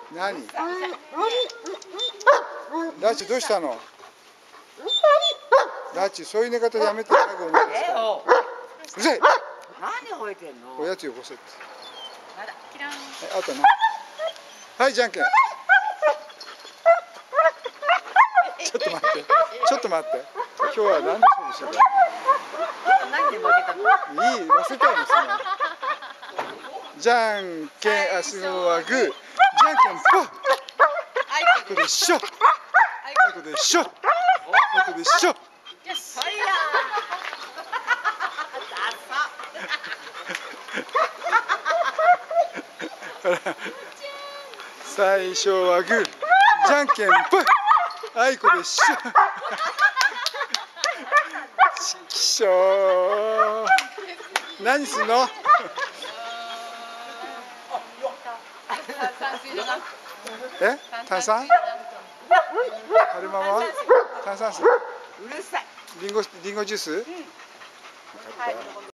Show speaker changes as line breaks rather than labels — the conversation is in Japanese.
何？ラッチどうしたの？ラッチそういう寝方やめて早くお願いします。うるさい。
何吠えてんの？
おやつよこせって。
あら、キラン。
あとね。はい、じゃんけん。ちょっと待って。ちょっと待って。今日は何で勝負してるの？
何で負けたの？
いい、乗せたいですね。じゃんけん、あ、すごはグー。じゃんけんぽん。あいこでしょ。あいこでしょ。あいこでしょ。
よし、はいや
最初はグー。じゃんけんぽん。あいこでしょ。ちきしょう。何すんの？え？炭酸？春ママ？炭酸水？
うるさい。
リンゴジュース？